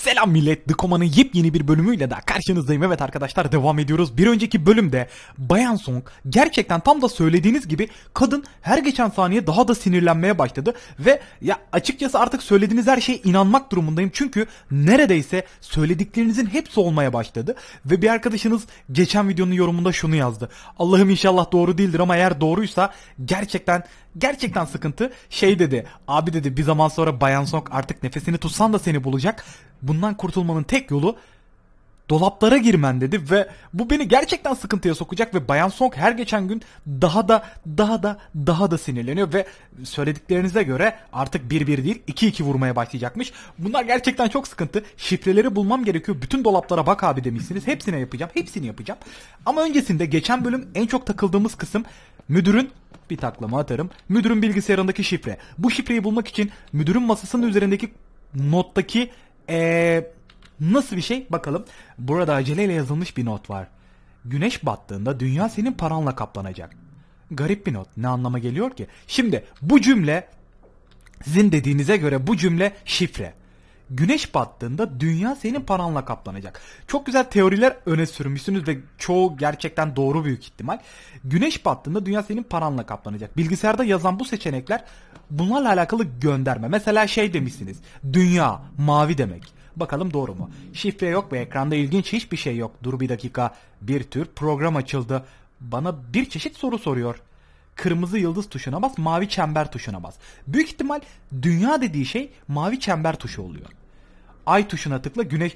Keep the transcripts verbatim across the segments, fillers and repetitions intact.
Selam millet, The Koma'nın yepyeni bir bölümüyle daha karşınızdayım. Evet arkadaşlar, devam ediyoruz. Bir önceki bölümde Bayan Song gerçekten tam da söylediğiniz gibi kadın her geçen saniye daha da sinirlenmeye başladı. Ve ya açıkçası artık söylediğiniz her şeye inanmak durumundayım. Çünkü neredeyse söylediklerinizin hepsi olmaya başladı. Ve bir arkadaşınız geçen videonun yorumunda şunu yazdı: Allah'ım inşallah doğru değildir ama eğer doğruysa gerçekten gerçekten sıkıntı. Şey dedi, abi dedi, bir zaman sonra Bayan Song artık nefesini tutsan da seni bulacak. Bundan kurtulmanın tek yolu dolaplara girmen dedi ve bu beni gerçekten sıkıntıya sokacak ve Bayan Song her geçen gün daha da daha da daha da sinirleniyor ve söylediklerinize göre artık bir bir değil iki iki vurmaya başlayacakmış. Bunlar gerçekten çok sıkıntı. Şifreleri bulmam gerekiyor. Bütün dolaplara bak abi demişsiniz. Hepsine yapacağım. Hepsini yapacağım. Ama öncesinde geçen bölüm en çok takıldığımız kısım müdürün, bir taklama atarım, müdürün bilgisayarındaki şifre. Bu şifreyi bulmak için müdürün masasının üzerindeki nottaki Eee nasıl bir şey bakalım. Burada aceleyle yazılmış bir not var. Güneş battığında dünya senin paranla kaplanacak. Garip bir not. Ne anlama geliyor ki? Şimdi bu cümle, sizin dediğinize göre bu cümle şifre. Güneş battığında dünya senin paranla kaplanacak. Çok güzel teoriler öne sürmüşsünüz ve çoğu gerçekten doğru büyük ihtimal. Güneş battığında dünya senin paranla kaplanacak. Bilgisayarda yazan bu seçenekler bunlarla alakalı gönderme. Mesela şey demişsiniz: dünya mavi demek. Bakalım doğru mu? Şifre yok ve ekranda ilginç hiçbir şey yok. Dur bir dakika. Bir tür program açıldı. Bana bir çeşit soru soruyor. Kırmızı yıldız tuşuna bas, mavi çember tuşuna bas. Büyük ihtimal dünya dediği şey mavi çember tuşu oluyor. Ay tuşuna tıkla, güneş...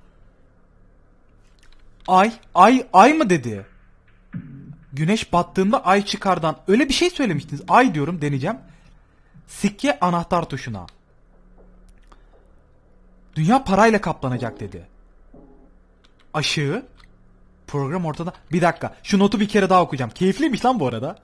Ay, ay, ay mı dedi? Güneş battığında ay çıkardan. Öyle bir şey söylemiştiniz. Ay diyorum, deneyeceğim. Sikke anahtar tuşuna. Dünya parayla kaplanacak dedi. Aşığı. Program ortada. Bir dakika. Şu notu bir kere daha okuyacağım. Keyifliymiş lan bu arada.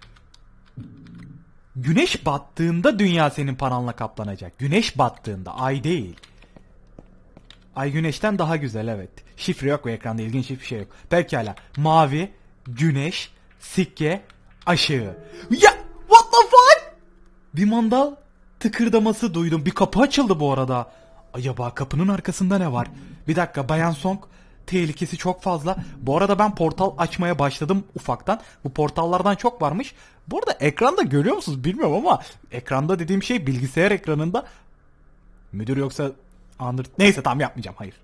Güneş battığında dünya senin paranla kaplanacak. Güneş battığında, ay değil. Ay güneşten daha güzel, evet. Şifre yok ve ekranda ilginç hiçbir şey yok. Pekala. Mavi, güneş, sikke, aşığı. Ya what the fuck? Bir mandal tıkırdaması duydum. Bir kapı açıldı bu arada. Acaba kapının arkasında ne var? Bir dakika, Bayan Song tehlikesi çok fazla. Bu arada ben portal açmaya başladım ufaktan. Bu portallardan çok varmış. Bu arada ekranda görüyor musunuz bilmiyorum ama ekranda dediğim şey bilgisayar ekranında. Müdür yoksa anır... Neyse tamam, yapmayacağım, hayır.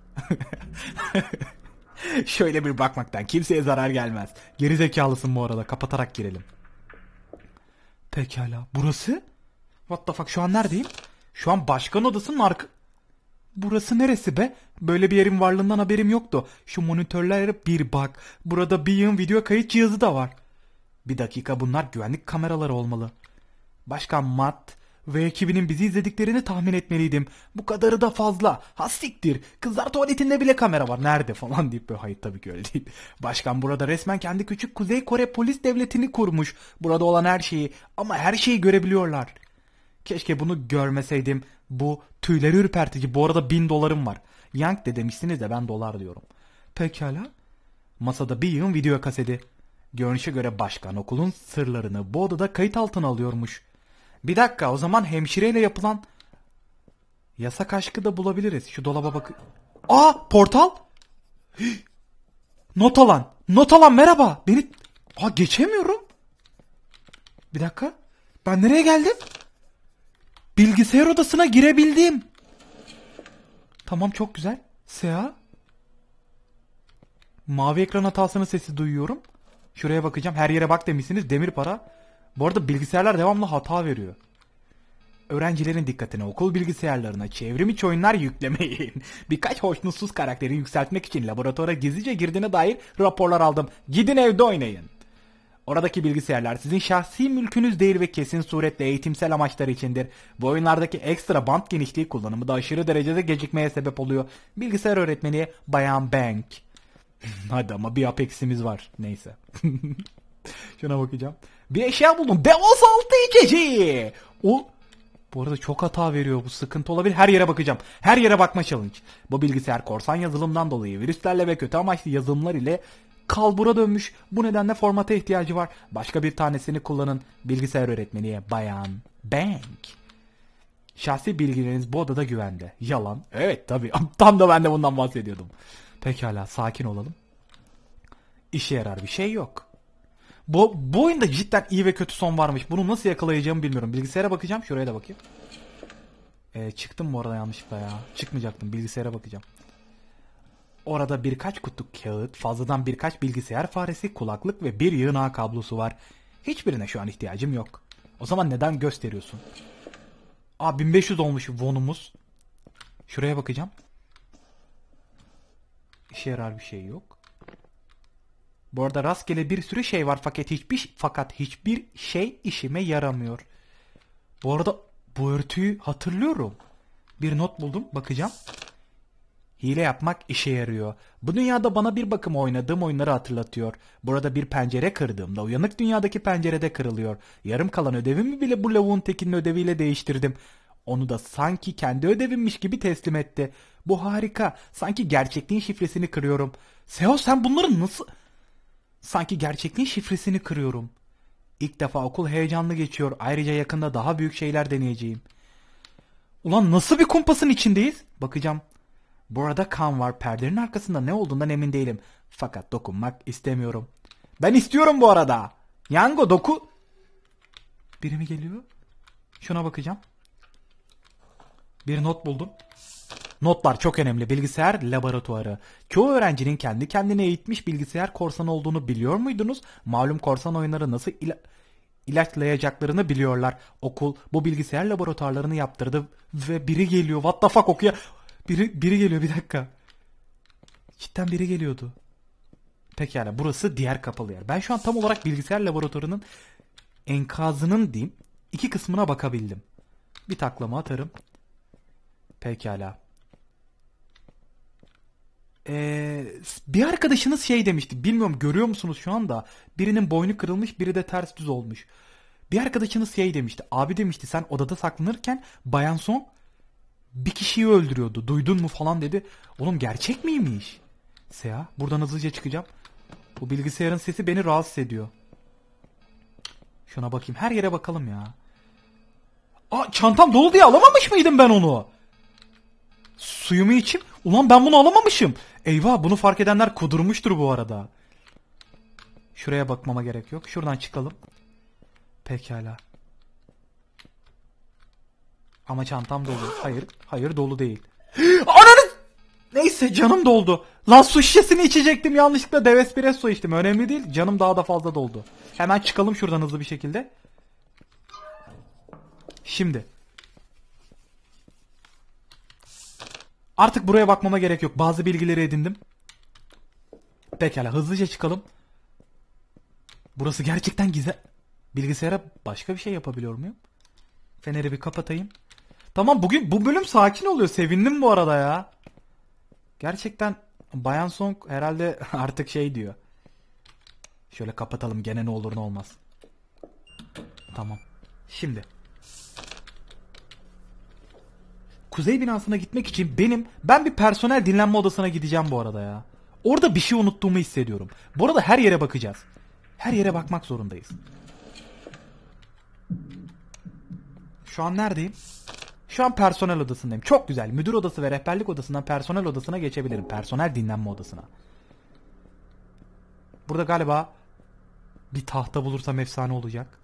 Şöyle bir bakmaktan kimseye zarar gelmez. Gerizekalısın bu arada, kapatarak girelim. Pekala, burası? What the fuck, şu an neredeyim? Şu an başkan odasının arka... Burası neresi be? Böyle bir yerin varlığından haberim yoktu. Şu monitörlere bir bak. Burada bir yığın video kayıt cihazı da var. Bir dakika, bunlar güvenlik kameraları olmalı. Başkan Matt ve ekibinin bizi izlediklerini tahmin etmeliydim. Bu kadarı da fazla. Hastiktir. Kızlar tuvaletinde bile kamera var. Nerede falan deyip böyle, hayır tabii ki öyle değil. Başkan burada resmen kendi küçük Kuzey Kore polis devletini kurmuş. Burada olan her şeyi, ama her şeyi görebiliyorlar. Keşke bunu görmeseydim. Bu tüyleri ürpertici. Bu arada bin dolarım var. Yank de demişsiniz de ben dolar diyorum. Pekala. Masada bir yığın video kaseti. Görünüşe göre başkan okulun sırlarını bu odada kayıt altına alıyormuş. Bir dakika, o zaman hemşireyle yapılan yasak aşkı da bulabiliriz. Şu dolaba bakın. Aa, portal. Hii. Not alan. Not alan merhaba. Beni... Aa, geçemiyorum. Bir dakika. Ben nereye geldim? Bilgisayar odasına girebildim. Tamam, çok güzel. Seha. Mavi ekran hatasının sesi duyuyorum. Şuraya bakacağım. Her yere bak demişsiniz. Demir para. Bu arada bilgisayarlar devamlı hata veriyor. Öğrencilerin dikkatine, okul bilgisayarlarına çevrim içi oyunlar yüklemeyin. Birkaç hoşnutsuz karakteri yükseltmek için laboratuvara gizlice girdiğine dair raporlar aldım. Gidin evde oynayın. Oradaki bilgisayarlar sizin şahsi mülkünüz değil ve kesin suretle eğitimsel amaçlar içindir. Bu oyunlardaki ekstra band genişliği kullanımı da aşırı derecede gecikmeye sebep oluyor. Bilgisayar öğretmeni Bayan Bank. Hadi ama bir Apex'imiz var. Neyse. Şuna bakacağım. Bir eşya buldum. Devasa altı içeceği. O... Bu arada çok hata veriyor. Bu sıkıntı olabilir. Her yere bakacağım. Her yere bakma challenge. Bu bilgisayar korsan yazılımdan dolayı virüslerle ve kötü amaçlı yazılımlar ile kalbura dönmüş. Bu nedenle formata ihtiyacı var. Başka bir tanesini kullanın. Bilgisayar öğretmeni Bayan Bank. Şahsi bilgileriniz bu odada güvende. Yalan. Evet tabii. Tam da ben de bundan bahsediyordum. Pekala, sakin olalım. İşe yarar bir şey yok. Bu, bu oyunda cidden iyi ve kötü son varmış. Bunu nasıl yakalayacağımı bilmiyorum. Bilgisayara bakacağım. Şuraya da bakayım. Ee, çıktım bu arada yanlışlıkla ya. Çıkmayacaktım. Bilgisayara bakacağım. Orada birkaç kutu kağıt, fazladan birkaç bilgisayar faresi, kulaklık ve bir yığın ağ kablosu var. Hiçbirine şu an ihtiyacım yok. O zaman neden gösteriyorsun? Aa, bin beş yüz olmuş wonumuz. Şuraya bakacağım. İşe yarar bir şey yok. Bu arada rastgele bir sürü şey var fakat hiçbir fakat hiçbir şey işime yaramıyor. Bu arada bu örtüyü hatırlıyorum. Bir not buldum, bakacağım. Hile yapmak işe yarıyor. Bu dünyada bana bir bakıma oynadığım oyunları hatırlatıyor. Burada bir pencere kırdığımda uyanık dünyadaki pencerede kırılıyor. Yarım kalan ödevimi bile bu lavuğun tekinin ödeviyle değiştirdim. Onu da sanki kendi ödevimmiş gibi teslim etti. Bu harika. Sanki gerçekliğin şifresini kırıyorum. Seo, sen bunları nasıl... Sanki gerçekliğin şifresini kırıyorum. İlk defa okul heyecanlı geçiyor. Ayrıca yakında daha büyük şeyler deneyeceğim. Ulan nasıl bir kumpasın içindeyiz? Bakacağım. Bu arada kan var. Perdenin arkasında ne olduğundan emin değilim. Fakat dokunmak istemiyorum. Ben istiyorum bu arada. Yango doku... Biri mi geliyor? Şuna bakacağım. Bir not buldum. Notlar çok önemli. Bilgisayar laboratuvarı. Çoğu öğrencinin kendi kendine eğitmiş bilgisayar korsanı olduğunu biliyor muydunuz? Malum korsan oyunları nasıl ila ilaçlayacaklarını biliyorlar. Okul bu bilgisayar laboratuvarlarını yaptırdı ve biri geliyor. What the fuck okuyor. Biri, biri geliyor, bir dakika. Cidden biri geliyordu. Pekala, burası diğer kapalı yer. Ben şu an tam olarak bilgisayar laboratuvarının enkazının diyeyim iki kısmına bakabildim. Bir taklama atarım. Pekala. Ee, bir arkadaşınız şey demişti. Bilmiyorum görüyor musunuz şu anda? Birinin boynu kırılmış, biri de ters düz olmuş. Bir arkadaşınız şey demişti. Abi demişti, sen odada saklanırken Bayan Song bir kişiyi öldürüyordu. Duydun mu falan dedi. Oğlum gerçek miymiş? Seha, buradan hızlıca çıkacağım. Bu bilgisayarın sesi beni rahatsız ediyor. Şuna bakayım. Her yere bakalım ya. Aa, çantam dolu diye alamamış mıydım ben onu? Suyumu içeyim. Ulan ben bunu alamamışım. Eyvah, bunu fark edenler kudurmuştur bu arada. Şuraya bakmama gerek yok. Şuradan çıkalım. Pekala. Ama çantam dolu. Hayır. Hayır, dolu değil. Ananı! Neyse, canım doldu. Lan su şişesini içecektim. Yanlışlıkla dev espresso içtim. Önemli değil. Canım daha da fazla doldu. Hemen çıkalım şuradan hızlı bir şekilde. Şimdi. Artık buraya bakmama gerek yok. Bazı bilgileri edindim. Pekala, hızlıca çıkalım. Burası gerçekten güzel. Bilgisayara başka bir şey yapabiliyor muyum? Feneri bir kapatayım. Tamam, bugün bu bölüm sakin oluyor. Sevindim bu arada ya. Gerçekten Bayan Song herhalde artık şey diyor. Şöyle kapatalım, gene ne olur ne olmaz. Tamam. Şimdi. Kuzey binasına gitmek için benim ben bir personel dinlenme odasına gideceğim bu arada ya. Orada bir şey unuttuğumu hissediyorum. Bu arada her yere bakacağız. Her yere bakmak zorundayız. Şu an neredeyim? Şu an personel odasındayım. Çok güzel. Müdür odası ve rehberlik odasından personel odasına geçebilirim. Personel dinlenme odasına. Burada galiba bir tahta bulursam efsane olacak.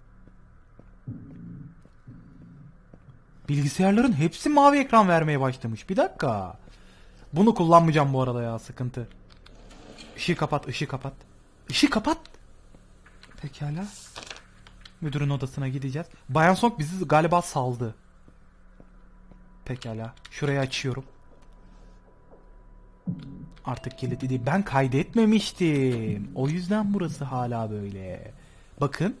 Bilgisayarların hepsi mavi ekran vermeye başlamış. Bir dakika. Bunu kullanmayacağım bu arada ya, sıkıntı. Işığı kapat, ışığı kapat. Işığı kapat. Pekala. Müdürün odasına gideceğiz. Bayan Song bizi galiba saldı. Pekala. Şurayı açıyorum. Artık kilitli değil. Ben kaydetmemiştim. O yüzden burası hala böyle. Bakın.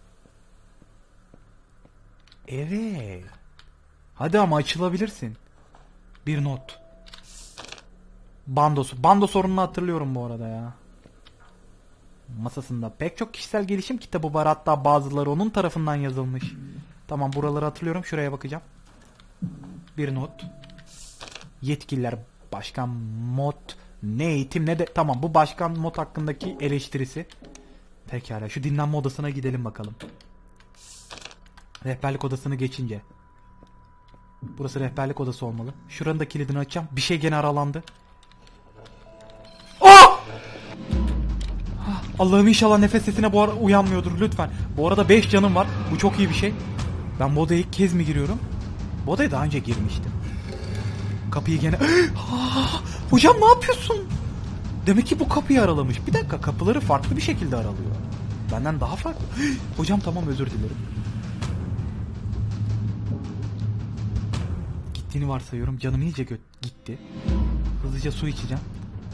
Evet. Hadi ama açılabilirsin. Bir not. Bandosu. Bando sorununu hatırlıyorum bu arada ya. Masasında pek çok kişisel gelişim kitabı var. Hatta bazıları onun tarafından yazılmış. Tamam, buraları hatırlıyorum. Şuraya bakacağım. Bir not. Yetkililer, başkan mod, ne eğitim ne de... Tamam, bu başkan mod hakkındaki eleştirisi. Pekala, şu dinlenme odasına gidelim bakalım. Rehberlik odasını geçince. Burası rehberlik odası olmalı. Şuranın da kilidini açacağım. Bir şey gene aralandı. Ah! Allah'ım inşallah nefes sesine bu ara uyanmıyordur lütfen. Bu arada beş canım var. Bu çok iyi bir şey. Ben bu odaya ilk kez mi giriyorum? Bu odaya daha önce girmiştim. Kapıyı gene... Ah! Hocam ne yapıyorsun? Demek ki bu kapıyı aralamış. Bir dakika, kapıları farklı bir şekilde aralıyor. Benden daha farklı. Hocam tamam, özür dilerim. Gittiğini varsayıyorum. Canım iyice gitti. Hızlıca su içeceğim.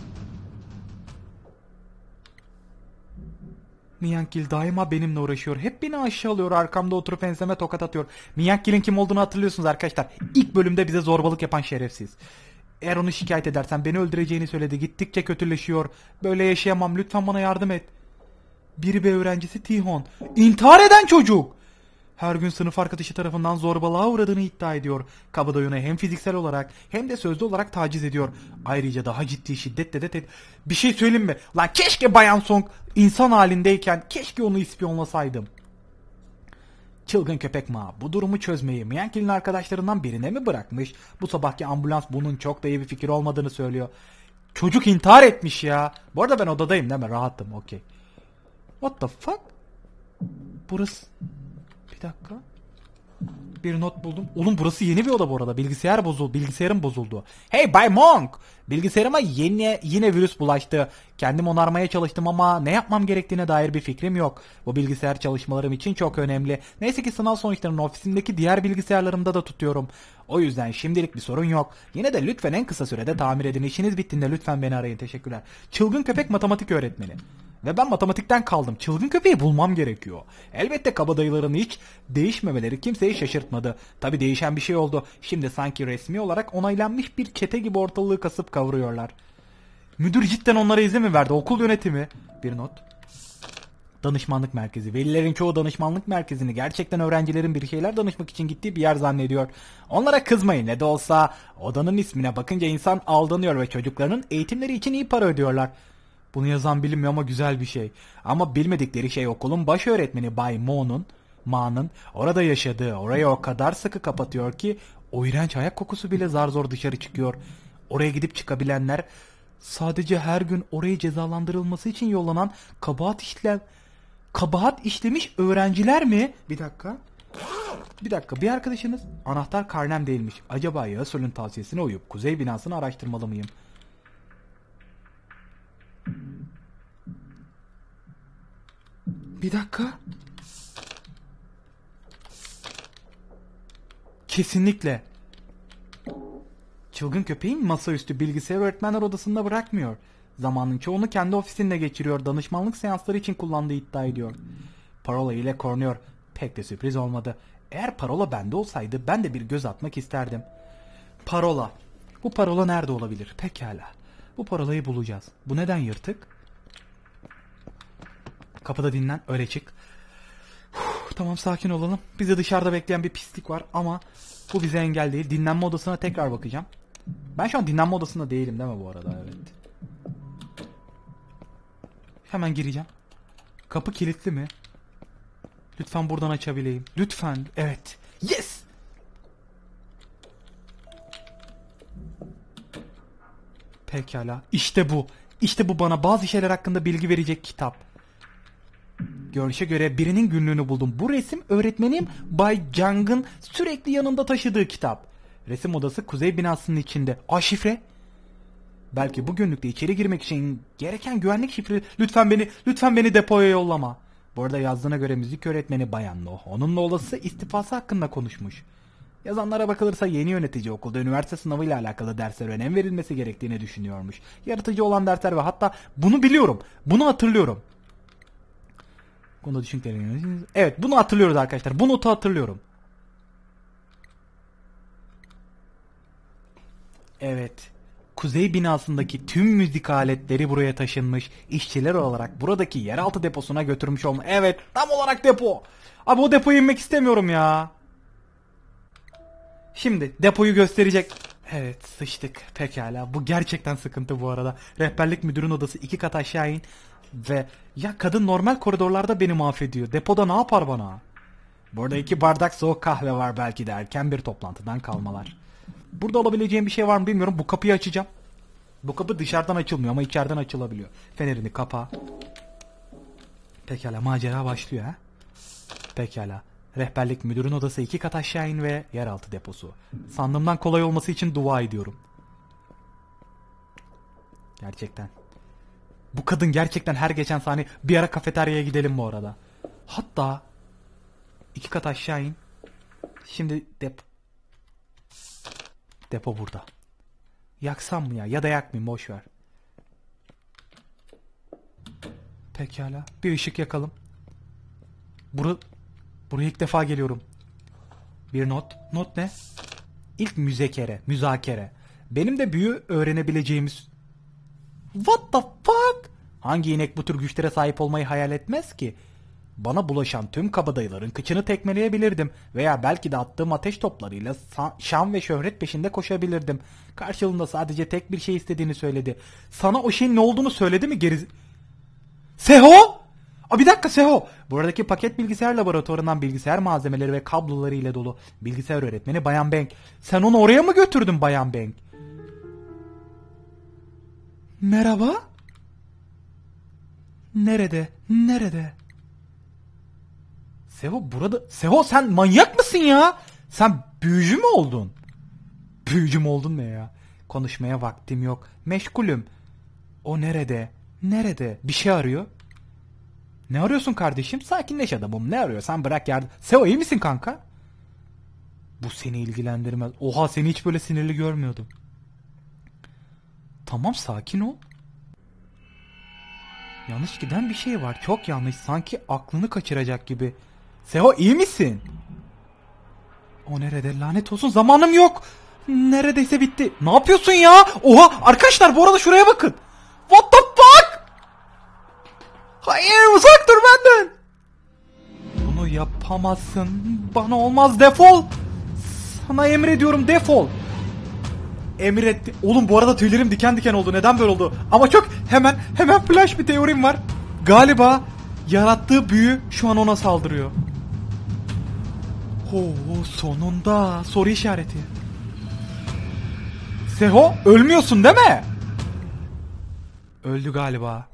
Miyankil daima benimle uğraşıyor. Hep beni aşağılıyor. Arkamda oturup enseme tokat atıyor. Miyankil'in kim olduğunu hatırlıyorsunuz arkadaşlar. İlk bölümde bize zorbalık yapan şerefsiz. Eğer onu şikayet edersen beni öldüreceğini söyledi. Gittikçe kötüleşiyor. Böyle yaşayamam. Lütfen bana yardım et. Bir B öğrencisi Tihon. İntihar eden çocuk. Her gün sınıf arkadaşı tarafından zorbalığa uğradığını iddia ediyor. Kabadayı onu hem fiziksel olarak hem de sözlü olarak taciz ediyor. Ayrıca daha ciddi şiddetle de... Te- bir şey söyleyeyim mi? Lan keşke Bayan Song insan halindeyken keşke onu ispiyonlasaydım. Çılgın köpek Ma bu durumu çözmeyi Miyankil'in arkadaşlarından birine mi bırakmış? Bu sabahki ambulans bunun çok da iyi bir fikir olmadığını söylüyor. Çocuk intihar etmiş ya. Bu arada ben odadayım değil mi? Rahatım, okey. What the fuck? Burası... Bir dakika. Bir not buldum. Oğlum burası yeni bir oda bu arada. Bilgisayar bozuldu. Bilgisayarım bozuldu. Hey Bay Monk! Bilgisayarıma yeni yine virüs bulaştı. Kendim onarmaya çalıştım ama ne yapmam gerektiğine dair bir fikrim yok. Bu bilgisayar çalışmalarım için çok önemli. Neyse ki sınav sonuçlarını ofisimdeki diğer bilgisayarlarımda da tutuyorum. O yüzden şimdilik bir sorun yok. Yine de lütfen en kısa sürede tamir edin. İşiniz bittiğinde lütfen beni arayın. Teşekkürler. Çılgın köpek matematik öğretmeni. Ve ben matematikten kaldım. Çılgın köpeği bulmam gerekiyor. Elbette kabadayıların hiç değişmemeleri kimseyi şaşırtmadı. Tabi değişen bir şey oldu. Şimdi sanki resmi olarak onaylanmış bir çete gibi ortalığı kasıp kavuruyorlar. Müdür cidden onlara izin mi verdi? Okul yönetimi. Bir not. Danışmanlık merkezi. Velilerin çoğu danışmanlık merkezini gerçekten öğrencilerin bir şeyler danışmak için gittiği bir yer zannediyor. Onlara kızmayın, ne de olsa odanın ismine bakınca insan aldanıyor ve çocuklarının eğitimleri için iyi para ödüyorlar. Bunu yazan bilinmiyor ama güzel bir şey. Ama bilmedikleri şey okulun baş öğretmeni Bay Mo'nun, Ma'nın orada yaşadığı, orayı o kadar sıkı kapatıyor ki o iğrenç ayak kokusu bile zar zor dışarı çıkıyor. Oraya gidip çıkabilenler sadece her gün orayı cezalandırılması için yollanan kabahat işlem kabahat işlemiş öğrenciler mi? Bir dakika. Bir dakika, bir arkadaşınız anahtar karnem değilmiş. Acaba Yasol'ün tavsiyesine uyup kuzey binasını araştırmalı mıyım? Bir dakika. Kesinlikle. Çılgın köpeğin masaüstü bilgisayar öğretmenler odasında bırakmıyor. Zamanın çoğunu kendi ofisinde geçiriyor. Danışmanlık seansları için kullandığı iddia ediyor. Parola ile korunuyor. Pek de sürpriz olmadı. Eğer parola bende olsaydı ben de bir göz atmak isterdim. Parola. Bu parola nerede olabilir? Pekala. Bu parolayı bulacağız. Bu neden yırtık? Kapıda dinlen, öyle çık. Uf, tamam, sakin olalım. Bizi dışarıda bekleyen bir pislik var ama bu bize engel değil. Dinlenme odasına tekrar bakacağım. Ben şu an dinlenme odasında değilim değil mi bu arada? Evet. Hemen gireceğim. Kapı kilitli mi? Lütfen buradan açabileyim. Lütfen. Evet. Yes! Pekala. İşte bu. İşte bu bana bazı şeyler hakkında bilgi verecek kitap. Görünüşe göre birinin günlüğünü buldum. Bu resim öğretmenim Bay Jang'ın sürekli yanında taşıdığı kitap. Resim odası kuzey binasının içinde. Aa, şifre. Belki bu günlükte içeri girmek için gereken güvenlik şifre. Lütfen beni, lütfen beni depoya yollama. Bu arada yazdığına göre müzik öğretmeni Bayan No, onunla olası istifası hakkında konuşmuş. Yazanlara bakılırsa yeni yönetici okulda üniversite sınavıyla alakalı derslere önem verilmesi gerektiğini düşünüyormuş. Yaratıcı olan dersler ve hatta bunu biliyorum. Bunu hatırlıyorum. Bunu düşündüklerini... Evet, bunu hatırlıyoruz arkadaşlar. Bu notu hatırlıyorum. Evet. Kuzey binasındaki tüm müzik aletleri buraya taşınmış. İşçiler olarak buradaki yeraltı deposuna götürmüş olma. Evet, tam olarak depo. Abi o depoya inmek istemiyorum ya. Şimdi depoyu gösterecek. Evet, sıçtık. Pekala. Bu gerçekten sıkıntı bu arada. Rehberlik müdürün odası iki kat aşağı in. Ve ya kadın normal koridorlarda beni mahvediyor. Depoda ne yapar bana? Burada iki bardak soğuk kahve var, belki de erken bir toplantıdan kalmalar. Burada olabileceğim bir şey var mı bilmiyorum. Bu kapıyı açacağım. Bu kapı dışarıdan açılmıyor ama içeriden açılabiliyor. Fenerini kapa. Pekala, macera başlıyor ha. Pekala. Rehberlik müdürün odası iki kat aşağı in ve yeraltı deposu. Sandığımdan kolay olması için dua ediyorum. Gerçekten. Bu kadın gerçekten her geçen saniye. Bir ara kafeteryaya gidelim bu arada. Hatta iki kat aşağı in. Şimdi depo. Depo burada. Yaksam mı ya? Ya da yakmayayım, boş ver. Pekala. Bir ışık yakalım. Bura, buraya ilk defa geliyorum. Bir not. Not ne? İlk müzekere. Müzakere. Benim de büyü öğrenebileceğimiz... What the fuck? Hangi inek bu tür güçlere sahip olmayı hayal etmez ki? Bana bulaşan tüm kabadayıların kıçını tekmeleyebilirdim. Veya belki de attığım ateş toplarıyla şan ve şöhret peşinde koşabilirdim. Karşılığında sadece tek bir şey istediğini söyledi. Sana o şeyin ne olduğunu söyledi mi geri... Seho! Aa, bir dakika Seho! Buradaki paket bilgisayar laboratuvarından bilgisayar malzemeleri ve kabloları ile dolu. Bilgisayar öğretmeni Bayan Bank. Sen onu oraya mı götürdün Bayan Bank? Merhaba? Nerede? Nerede? Seho burada... Seho sen manyak mısın ya? Sen büyücü mü oldun? Büyücü mü oldun ne ya? Konuşmaya vaktim yok. Meşgulüm. O nerede? Nerede? Bir şey arıyor. Ne arıyorsun kardeşim? Sakinleş adamım. Ne arıyorsan bırak yardım. Seho iyi misin kanka? Bu seni ilgilendirmez. Oha, seni hiç böyle sinirli görmüyordum. Tamam, sakin ol. Yanlış giden bir şey var. Çok yanlış. Sanki aklını kaçıracak gibi. Seho iyi misin? O nerede? Lanet olsun, zamanım yok. Neredeyse bitti. Ne yapıyorsun ya? Oha arkadaşlar, bu arada şuraya bakın. What the fuck? Hayır, uzak dur benden. Bunu yapamazsın. Bana olmaz, defol. Sana emrediyorum, defol. Emretti. Oğlum bu arada tüylerim diken diken oldu. Neden böyle oldu? Ama çok hemen hemen flash bir teorim var. Galiba yarattığı büyü şu an ona saldırıyor. Oo, sonunda soru işareti. Seho ölmüyorsun değil mi? Öldü galiba.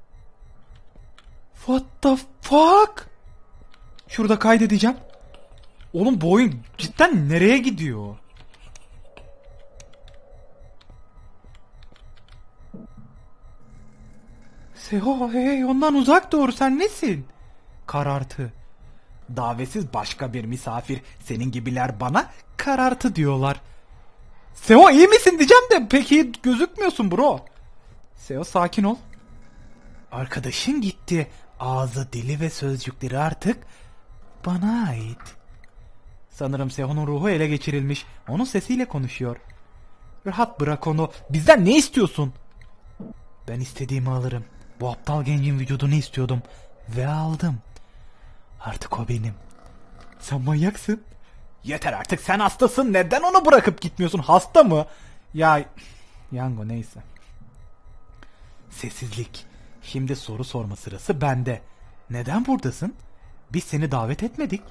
What the fuck? Şurada kaydedeceğim. Oğlum bu oyun cidden nereye gidiyor? Seho hey, ondan uzak dur, sen nesin? Karartı. Davetsiz başka bir misafir. Senin gibiler bana karartı diyorlar. Seho iyi misin diyeceğim de pek iyi gözükmüyorsun bro. Seho sakin ol. Arkadaşın gitti. Ağzı, dili ve sözcükleri artık bana ait. Sanırım Seho'nun ruhu ele geçirilmiş. Onun sesiyle konuşuyor. Rahat bırak onu. Bizden ne istiyorsun? Ben istediğimi alırım. Bu aptal gencin vücudunu istiyordum. Ve aldım. Artık o benim. Sen manyaksın. Yeter artık, sen hastasın. Neden onu bırakıp gitmiyorsun? Hasta mı? Ya Yango neyse. Sessizlik. Şimdi soru sorma sırası bende. Neden buradasın? Biz seni davet etmedik.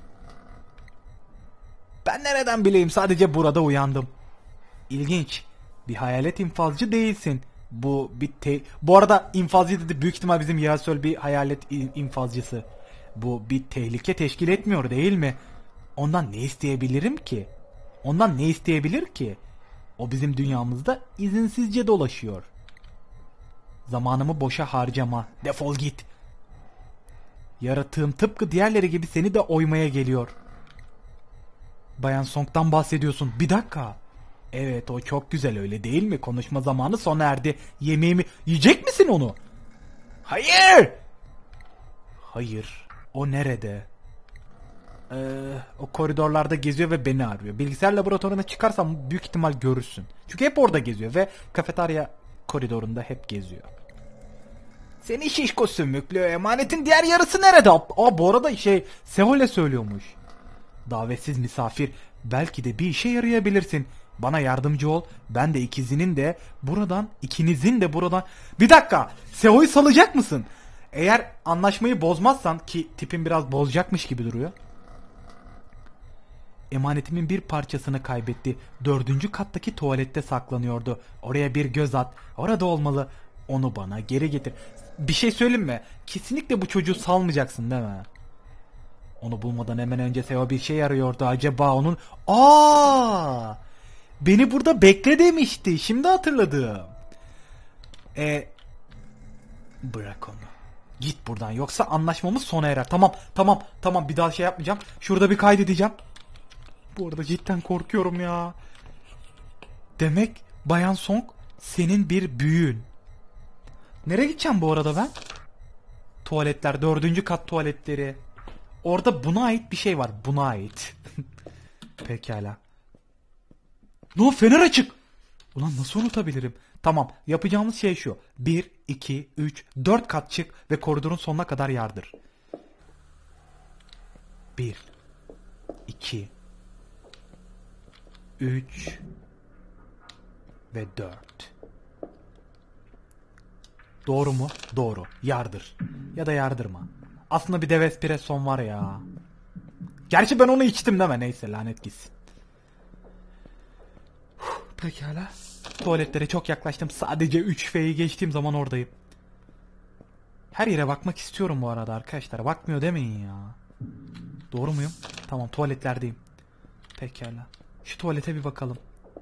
Ben nereden bileyim, sadece burada uyandım. İlginç. Bir hayalet infazcı değilsin. Bu bir te... Bu arada infazcı dedi, büyük ihtimal bizim Yasöl bir hayalet infazcısı. Bu bir tehlike teşkil etmiyor değil mi? Ondan ne isteyebilirim ki? Ondan ne isteyebilir ki? O bizim dünyamızda izinsizce dolaşıyor. Zamanımı boşa harcama. Defol git. Yaratığım tıpkı diğerleri gibi seni de oymaya geliyor. Bayan Song'dan bahsediyorsun. Bir dakika. Evet, o çok güzel, öyle değil mi? Konuşma zamanı sona erdi. Yemeğimi yiyecek misin onu? Hayır. Hayır. O nerede? Ee, o koridorlarda geziyor ve beni arıyor. Bilgisayar laboratuvarına çıkarsam büyük ihtimal görürsün. Çünkü hep orada geziyor ve kafeterya koridorunda hep geziyor. Seni şişko sümüklü, emanetin diğer yarısı nerede? Aa, bu arada şey Sehol'e söylüyormuş. Davetsiz misafir, belki de bir işe yarayabilirsin. Bana yardımcı ol. Ben de ikizinin de buradan, ikinizin de buradan... Bir dakika. Seho'yu salacak mısın? Eğer anlaşmayı bozmazsan, ki tipin biraz bozacakmış gibi duruyor. Emanetimin bir parçasını kaybetti. Dördüncü kattaki tuvalette saklanıyordu. Oraya bir göz at. Orada olmalı. Onu bana geri getir. Bir şey söyleyeyim mi? Kesinlikle bu çocuğu salmayacaksın değil mi? Onu bulmadan hemen önce Theo bir şey arıyordu. Acaba onun... Aa! Beni burada bekle demişti. Şimdi hatırladım. E bırak onu. Git buradan yoksa anlaşmamız sona erer. Tamam tamam tamam bir daha şey yapmayacağım. Şurada bir kaydedeceğim. Bu arada cidden korkuyorum ya. Demek Bayan Song senin bir büyüğün. Nereye gideceğim bu arada ben? Tuvaletler, dördüncü kat tuvaletleri. Orada buna ait bir şey var. Buna ait. Pekala. No, fener açık. Ulan nasıl unutabilirim? Tamam, yapacağımız şey şu. bir, iki, üç, dört kat çık ve koridorun sonuna kadar yardır. bir, iki, üç ve dört. Doğru mu? Doğru. Yardır. Ya da yardırma. Aslında bir dev espresson var ya. Gerçi ben onu içtim deme. Neyse, lanet gitsin. Pekala. Tuvaletlere çok yaklaştım. Sadece üç F'yi geçtiğim zaman oradayım. Her yere bakmak istiyorum bu arada arkadaşlar. Bakmıyor demeyin ya. Doğru muyum? Tamam, tuvaletlerdeyim. Pekala. Şu tuvalete bir bakalım.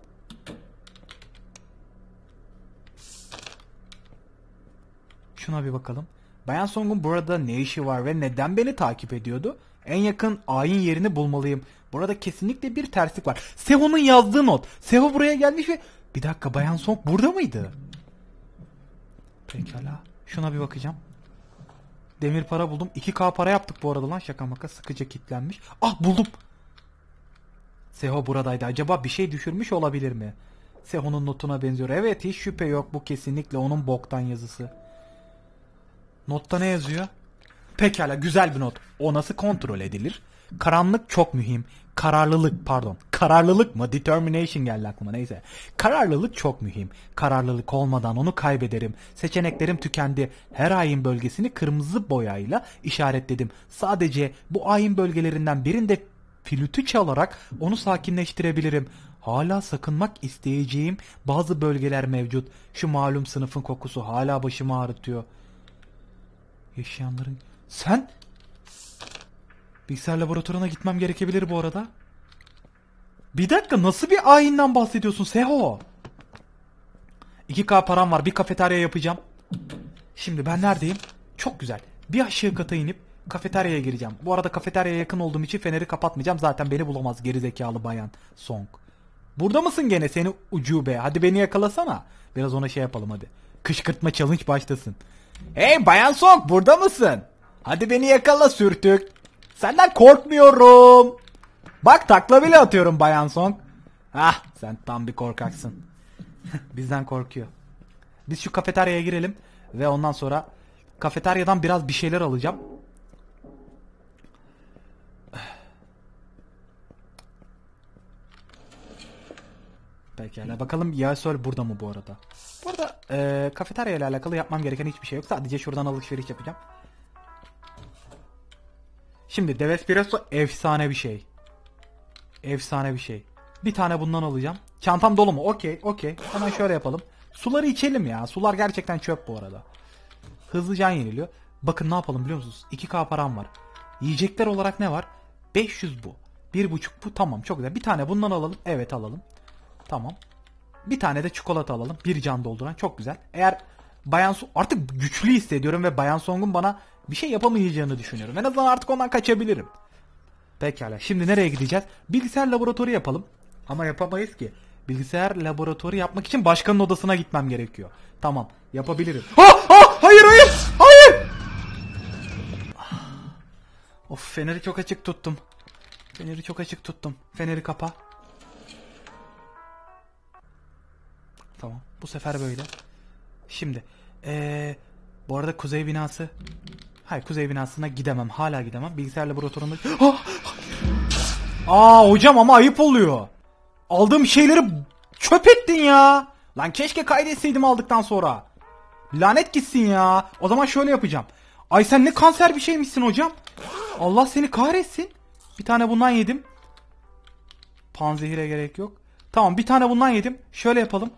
Şuna bir bakalım. Bayan Song'un burada ne işi var ve neden beni takip ediyordu? En yakın ayin yerini bulmalıyım. Burada kesinlikle bir terslik var. Seho'nun yazdığı not. Seho buraya gelmiş ve... Bir dakika, Bayan Song burada mıydı? Pekala. Şuna bir bakacağım. Demir para buldum. iki K para yaptık bu arada lan. Şaka maka, sıkıca kilitlenmiş. Ah, buldum. Seho buradaydı. Acaba bir şey düşürmüş olabilir mi? Seho'nun notuna benziyor. Evet, hiç şüphe yok. Bu kesinlikle onun boktan yazısı. Notta ne yazıyor? Pekala, güzel bir not. O nasıl kontrol edilir? Karanlık çok mühim. Kararlılık pardon. Kararlılık mı? Determination geldi aklıma, neyse. Kararlılık çok mühim. Kararlılık olmadan onu kaybederim. Seçeneklerim tükendi. Her ayin bölgesini kırmızı boyayla işaretledim. Sadece bu ayin bölgelerinden birinde flütü çalarak onu sakinleştirebilirim. Hala sakınmak isteyeceğim bazı bölgeler mevcut. Şu malum sınıfın kokusu hala başımı ağrıtıyor. Yaşayanların... Sen... Bilgisayar laboratuvarına gitmem gerekebilir bu arada. Bir dakika, nasıl bir ayinden bahsediyorsun Seho? iki K param var, bir kafeterya yapacağım. Şimdi ben neredeyim? Çok güzel. Bir aşağı kata inip kafeteryaya gireceğim. Bu arada kafeteryaya yakın olduğum için feneri kapatmayacağım. Zaten beni bulamaz gerizekalı Bayan Song. Burada mısın gene seni ucube? Hadi beni yakalasana. Biraz ona şey yapalım hadi. Kışkırtma challenge başlasın. Hey Bayan Song, burada mısın? Hadi beni yakala sürtük. Senden korkmuyorum. Bak, takla bile atıyorum Bayan Song. Ah, sen tam bir korkaksın. Bizden korkuyor. Biz şu kafeteryaya girelim ve ondan sonra kafeteryadan biraz bir şeyler alacağım. Pekala, bakalım Yasol burada mı bu arada? Bu arada e, kafeterya ile alakalı yapmam gereken hiçbir şey yok. Sadece şuradan alışveriş yapacağım. Şimdi dev espresso efsane bir şey. Efsane bir şey. Bir tane bundan alacağım. Çantam dolu mu? Okey, okey. Hemen şöyle yapalım. Suları içelim ya. Sular gerçekten çöp bu arada. Hızlı can yeniliyor. Bakın ne yapalım biliyor musunuz? iki K param var. Yiyecekler olarak ne var? beş yüz bu. bir buçuk bu. Tamam, çok güzel. Bir tane bundan alalım. Evet, alalım. Tamam. Bir tane de çikolata alalım. Bir can dolduran. Çok güzel. Eğer Bayan Song... Artık güçlü hissediyorum ve Bayan Song'un bana bir şey yapamayacağını düşünüyorum. En azından artık ondan kaçabilirim. Pekala. Şimdi nereye gideceğiz? Bilgisayar laboratuvarı yapalım. Ama yapamayız ki. Bilgisayar laboratuvarı yapmak için başkanın odasına gitmem gerekiyor. Tamam. Yapabilirim. Ah, ah, hayır hayır. Hayır. Of, feneri çok açık tuttum. Feneri çok açık tuttum. Feneri kapa. Tamam. Bu sefer böyle. Şimdi. Ee, bu arada kuzey binası. Hayır, kuzey binasına gidemem. Hala gidemem. Bilgisayar laboratuvarında... Ah! Aa hocam, ama ayıp oluyor. Aldığım şeyleri çöp ettin ya. Lan keşke kaydetseydim aldıktan sonra. Lanet gitsin ya. O zaman şöyle yapacağım. Ay sen ne kanser bir şeymişsin hocam. Allah seni kahretsin. Bir tane bundan yedim. Panzehire gerek yok. Tamam, bir tane bundan yedim. Şöyle yapalım.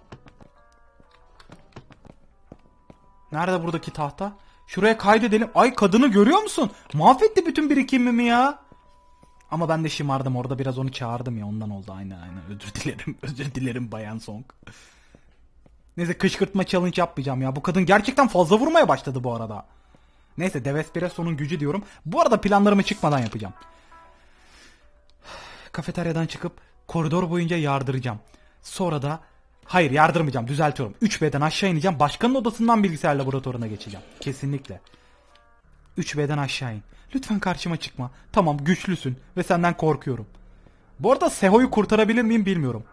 Nerede buradaki tahta? Şuraya kaydedelim. Ay, kadını görüyor musun? Mahvetti bütün birikimimi ya. Ama ben de şımardım orada, biraz onu çağırdım ya, ondan oldu. Aynen aynen, özür dilerim. Özür dilerim Bayan Song. Neyse, kışkırtma challenge yapmayacağım ya. Bu kadın gerçekten fazla vurmaya başladı bu arada. Neyse, Dev Espresso'nun gücü diyorum. Bu arada planlarımı çıkmadan yapacağım. Kafeteryadan çıkıp koridor boyunca yardıracağım. Sonra da hayır, yardırmayacağım, düzeltiyorum. üç B'den aşağı ineceğim. Başkanın odasından bilgisayar laboratuvarına geçeceğim. Kesinlikle. üç B'den aşağı in. Lütfen karşıma çıkma. Tamam, güçlüsün ve senden korkuyorum. Bu arada Seho'yu kurtarabilir miyim bilmiyorum.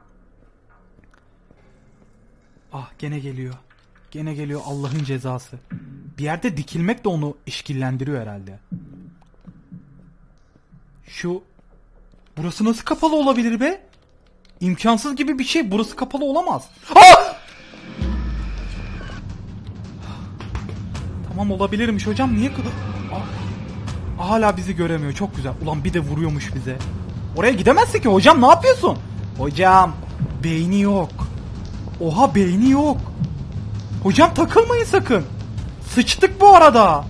Ah, gene geliyor. Gene geliyor, Allah'ın cezası. Bir yerde dikilmek de onu işkillendiriyor herhalde. Şu... Burası nasıl kapalı olabilir be? İmkansız gibi bir şey. Burası kapalı olamaz. Ah! Tamam, olabilirmiş hocam. Niye kadar... Ah. Hala bizi göremiyor. Çok güzel. Ulan bir de vuruyormuş bize. Oraya gidemezsin ki hocam. Ne yapıyorsun? Hocam. Beyni yok. Oha, beyni yok. Hocam takılmayın sakın. Sıçtık bu arada.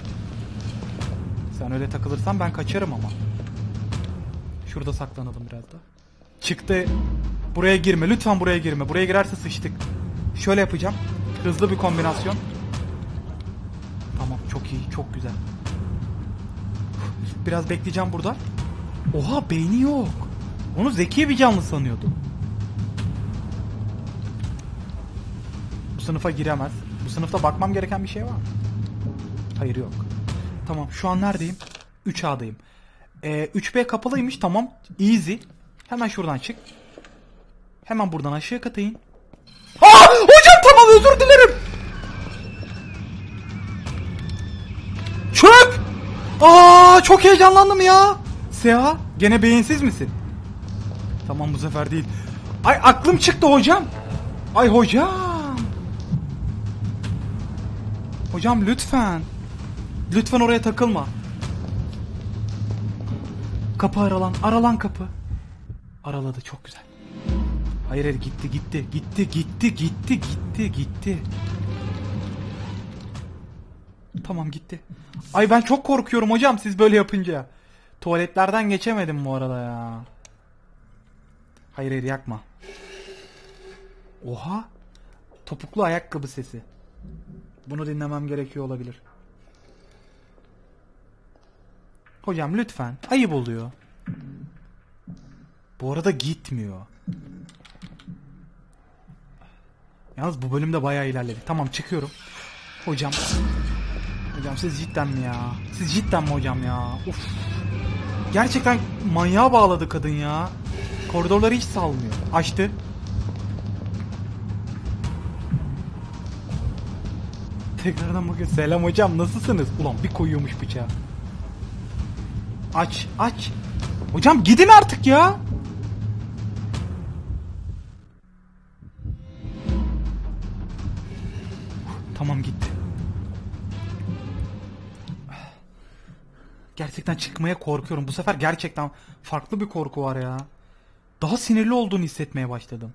Sen öyle takılırsan ben kaçarım ama. Şurada saklanalım biraz da. Çıktı. Buraya girme. Lütfen buraya girme. Buraya girerse sıçtık. Şöyle yapacağım. Hızlı bir kombinasyon. Tamam, çok iyi. Çok güzel. Biraz bekleyeceğim burada. Oha, beyni yok. Onu zeki bir canlı sanıyordum. Bu sınıfa giremez. Bu sınıfta bakmam gereken bir şey var mı? Hayır, yok. Tamam, şu an neredeyim? üç A'dayım. Ee, üç B kapalıymış, tamam. Easy. Hemen şuradan çık. Hemen buradan aşağı kata in. Aa, hocam tamam, özür dilerim. Çök. Aa, çok heyecanlandım ya. Seha, gene beyinsiz misin? Tamam, bu sefer değil. Ay, aklım çıktı hocam. Ay hocam. Hocam lütfen. Lütfen oraya takılma. Kapı aralan. Aralan kapı. Araladı, çok güzel. Hayır hayır, gitti gitti. Gitti gitti gitti gitti gitti. Tamam, gitti. Ay, ben çok korkuyorum hocam siz böyle yapınca. Tuvaletlerden geçemedim bu arada ya. Hayır hayır, yakma. Oha. Topuklu ayakkabı sesi. Bunu dinlemem gerekiyor olabilir. Hocam lütfen. Ayıp oluyor. Bu arada gitmiyor. Yalnız bu bölümde bayağı ilerledik. Tamam, çıkıyorum. Hocam. Hocam siz cidden mi ya? Siz cidden mi hocam ya? Uf. Gerçekten manyağa bağladı kadın ya. Koridorları hiç salmıyor. Açtı. Tekrardan bakın. Selam hocam, nasılsınız? Ulan bir koyuyormuş bıçağı. Aç aç. Hocam gidin artık ya. Tamam, gitti. Gerçekten çıkmaya korkuyorum. Bu sefer gerçekten farklı bir korku var ya. Daha sinirli olduğunu hissetmeye başladım.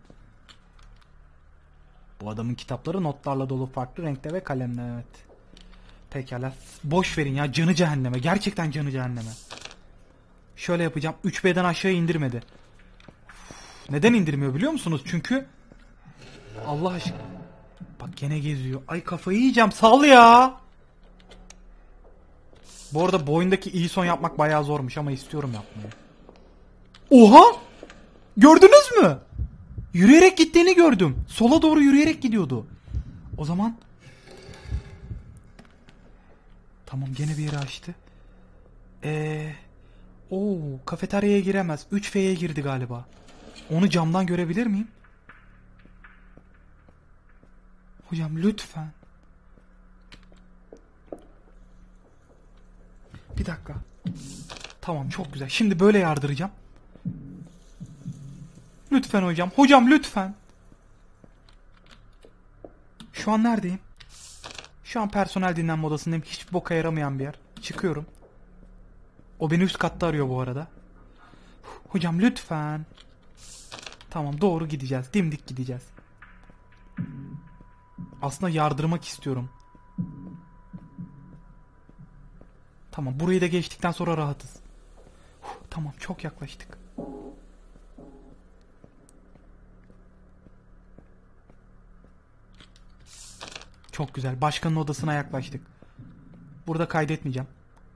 Bu adamın kitapları notlarla dolu, farklı renkte ve kalemle, evet. Pekala. Boş verin ya, canı cehenneme. Gerçekten canı cehenneme. Şöyle yapacağım. üç B'den aşağı indirmedi. Uf, neden indirmiyor biliyor musunuz? Çünkü Allah aşkına. Bak gene geziyor. Ay, kafayı yiyeceğim. Sal ya. Bu arada bu oyundaki iyi son yapmak bayağı zormuş ama istiyorum yapmayı. Oha! Gördünüz mü? Yürüyerek gittiğini gördüm. Sola doğru yürüyerek gidiyordu. O zaman tamam, gene bir yere açtı. Eee Oo, kafeteryaya giremez. üç F'ye girdi galiba. Onu camdan görebilir miyim? Hocam lütfen. Bir dakika. Tamam, çok güzel. Şimdi böyle yardıracağım. Lütfen hocam. Hocam lütfen. Şu an neredeyim? Şu an personel dinlenme odasındayım. Hiç boka yaramayan bir yer. Çıkıyorum. O beni üst katta arıyor bu arada. Hocam lütfen. Tamam, doğru gideceğiz. Dimdik gideceğiz. Aslında yardırmak istiyorum. Tamam, burayı da geçtikten sonra rahatız. Huh, tamam, çok yaklaştık. Çok güzel. Başkanın odasına yaklaştık. Burada kaydetmeyeceğim.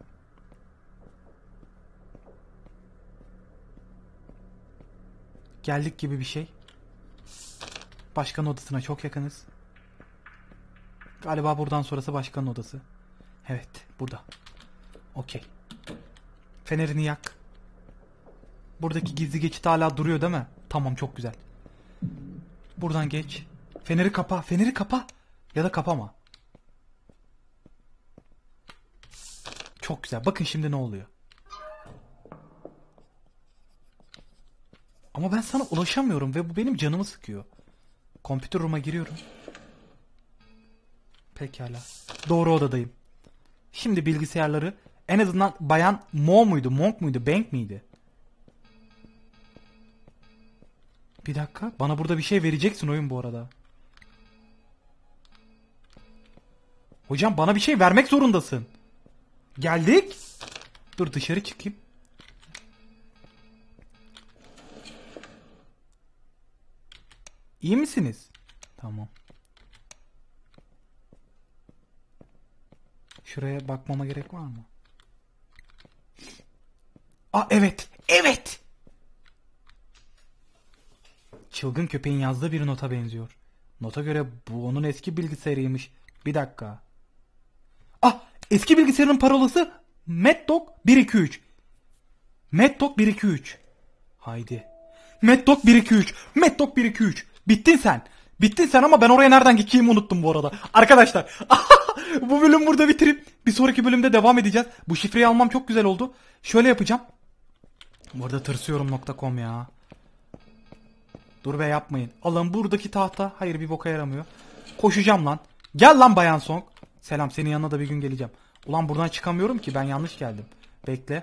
Geldik gibi bir şey. Başkanın odasına çok yakınız. Galiba buradan sonrası başkanın odası. Evet, burada. Okey. Fenerini yak. Buradaki gizli geçit hala duruyor değil mi? Tamam, çok güzel. Buradan geç. Feneri kapa, feneri kapa. Ya da kapama. Çok güzel. Bakın şimdi ne oluyor. Ama ben sana ulaşamıyorum ve bu benim canımı sıkıyor. Computer room'a giriyorum. Pekala. Doğru odadayım. Şimdi bilgisayarları en azından bayan Mo muydu, Monk muydu, Bank miydi? Bir dakika. Bana burada bir şey vereceksin oyun bu arada. Hocam bana bir şey vermek zorundasın. Geldik. Dur dışarı çıkayım. İyi misiniz? Tamam. Şuraya bakmama gerek var mı? Aa evet. Evet. Çılgın köpeğin yazdığı bir nota benziyor. Nota göre bu onun eski bilgisayarıymış. Bir dakika. Ah, eski bilgisayarın parolası Mad Dog bir iki üç. Mad Dog bir iki üç. Haydi. Mad Dog bir iki üç. Mad Dog bir iki üç. Bittin sen. Bittin sen ama ben oraya nereden gideceğimi unuttum bu arada. Arkadaşlar bu bölüm burada bitirip bir sonraki bölümde devam edeceğiz. Bu şifreyi almam çok güzel oldu. Şöyle yapacağım. Bu arada tırsıyorum nokta com ya. Dur be, yapmayın. Alın buradaki tahta. Hayır, bir boka yaramıyor. Koşacağım lan. Gel lan Bayan Song. Selam, senin yanına da bir gün geleceğim. Ulan buradan çıkamıyorum ki, ben yanlış geldim. Bekle.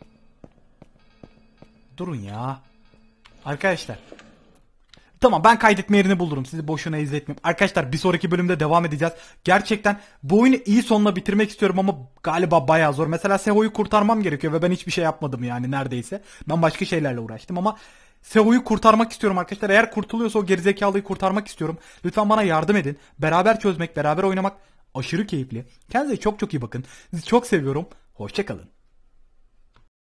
Durun ya. Arkadaşlar. Tamam, ben kaydetme yerini bulurum. Sizi boşuna izletmeyeyim. Arkadaşlar bir sonraki bölümde devam edeceğiz. Gerçekten bu oyunu iyi sonla bitirmek istiyorum ama galiba bayağı zor. Mesela Seho'yu kurtarmam gerekiyor ve ben hiçbir şey yapmadım yani neredeyse. Ben başka şeylerle uğraştım ama Seho'yu kurtarmak istiyorum arkadaşlar. Eğer kurtuluyorsa o gerizekalıyı kurtarmak istiyorum. Lütfen bana yardım edin. Beraber çözmek, beraber oynamak aşırı keyifli. Kendinize çok çok iyi bakın. Sizi çok seviyorum. Hoşça kalın.